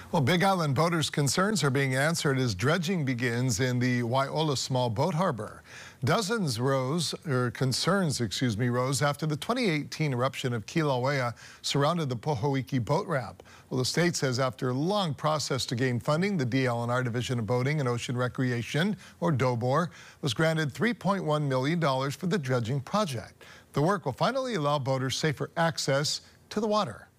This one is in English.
Well, Big Island boaters' concerns are being answered as dredging begins in the Wailoa Small Boat Harbor. Concerns rose after the 2018 eruption of Kilauea surrounded the Pohoiki boat ramp. Well, the state says after a long process to gain funding, the DL&R Division of Boating and Ocean Recreation, or DOBOR, was granted $3.1 million for the dredging project. The work will finally allow boaters safer access to the water.